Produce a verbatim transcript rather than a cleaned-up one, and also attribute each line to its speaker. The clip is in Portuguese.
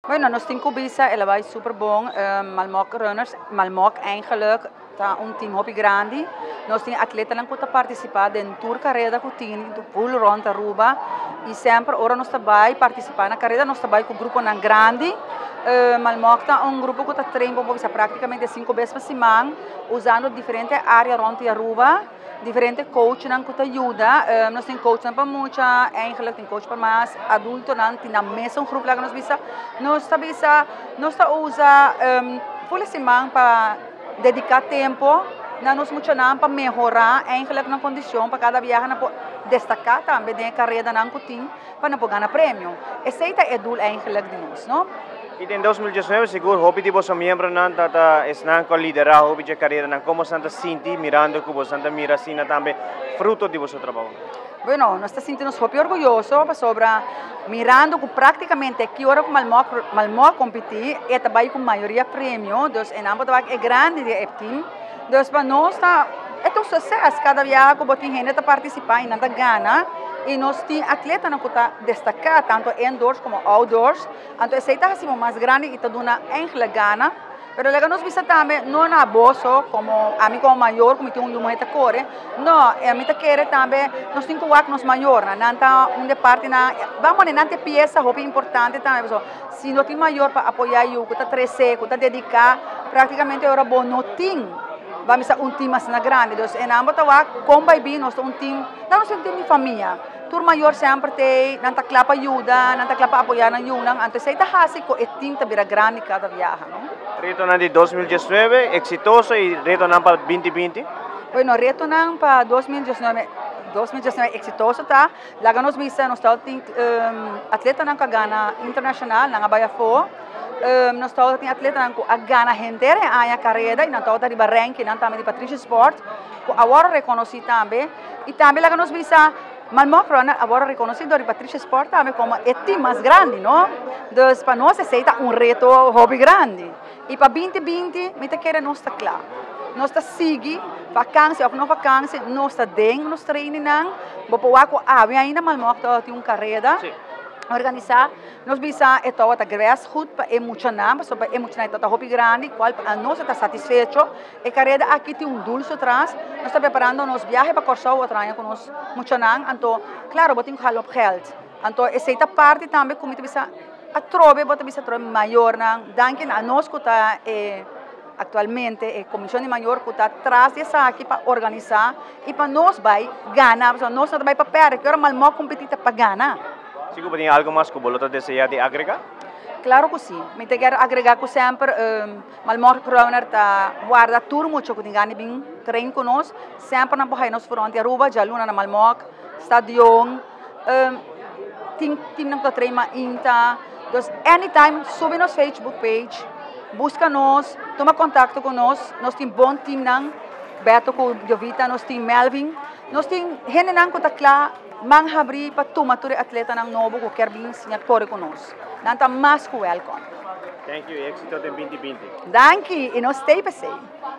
Speaker 1: Bueno, nos tien Cubisa, ela vai super bom, uh, Malmok runners, Malmok eigenlijk, tá um team hobby grande. Nós temos atletas que estão participando em tour carreira que tem, do full rond Aruba, e sempre ora nós também participar na carreira, nós também com o grupo não grande. Uh, Malmok tá um grupo que está treinando praticamente cinco vezes por semana, usando diferentes áreas rond Aruba. Diferente coach nan que te ajuda, uh, nós temos coach para muita, eigenlijk tem coach para mais adulto nan, tem na mesa um grupo lá que nós bisa, nós está bisa, nós está usa um, por semana para dedicar tempo, na nós muito nan para melhorar, eigenlijk na condição para cada viagem na destacar também na carreira nan que tem, para não ganhar prêmio. Esse é o dul eigenlijk de nós, não?
Speaker 2: E em dois mil e dezenove, seguro, hopi tipo são membros nan tata esnan com liderar hopi de carreira nan como santa sinti mirando que você santa mira sina também fruto de vosso trabalho.
Speaker 1: Bueno, nós estamos sentindo super orgulhosos sobre mirando que praticamente que hora que Malmok Malmok competir é também com maioria prêmio, então em ambos é grande de team, então para nós está é um sucesso cada viagem que botem gente para participar e nada gana. E nós temos atletas que estão destacados, tanto indoors como outdoors. Então, esse é o mais grande e está dando uma gana. Mas legal nós vimos também, não é abuso, como a mim como maior, como tem um número de cores. Não, a mim quer também, nós temos que ver nós maior, não está uma parte, vamos a ter peça, roupa importante também. Se nós temos maior para apoiar o que está crescer, que está dedicar, praticamente é bom, não tem. Vamos a um time mais grande, então, em ambos tá como vai bem, nós temos um time, nós temos um time de família. Tur maior sempre tem, não tá claro para ajuda, não tá claro para apoiar na Yunnan, então se está fácil que o time tá vira grande cada viagem, não?
Speaker 2: Retornando de dois mil e dezenove, exitoso e retornando para dois mil e vinte?
Speaker 1: Bueno, retornando para dois mil e dezenove, dois mil e dezenove exitoso tá, lá nós vimos nós tá um, atleta não que ganha internacional, não vai for. Um, nós estamos tendo atletas que ganham inteira a carreira e nós estamos tendo ranking, nós estamos de Patricia Sport, que agora reconhecido também. E também lá nós vimos Malmok Runner agora reconhecido de Patricia Sport também como o time mais grande, não? Então, para nós, esse é um reto hobby grande. E para dois mil e vinte, me quer nós está claro. Nós está seguindo, vacância ou não vacância, nós está dentro, nós treinamos, vou pôr a ainda Malmok tem uma carreira. Organizar, nós bisa ito at agreas goed pa emocionar, so pa emocionar ito ta hobby grande, qual nós está satisfecho, e carreira aqui tem um dulce atrás, nós está preparando nos viaje para Corsau atrás com nós emocionar, então, claro, botem que halop geld, então essa é parte também como te bisa a trove, bota bisa trove maior na, danke a nós que está eh, atualmente a comissão de maior que está atrás dessa aqui para organizar e para nós vai ganhar, nós não vai para perder, que agora Malmok competir para ganhar.
Speaker 2: Sigo tem algo mais que você deseja de agregar?
Speaker 1: Claro que sim. Me quero agregar que sempre um, Malmok Runner tá guarda tudo muito que tem bem treino com nós, sempre na porra nós fronte Aruba, já luna na Malmok, stadion, um, tem tem não que treino inta, então anytime sube nos Facebook page, busca nós, toma contato com nós, nós tem bom time não, Beto com Jovita, nós tem Melvin, nós tem gente não que tá claro. Manghabri para tomar todo atleta ng novo que quer vir sinha corre conosco. Nanta mais que welcome.
Speaker 2: Thank you, éxito em dois mil e vinte.
Speaker 1: Danke, e nós stay para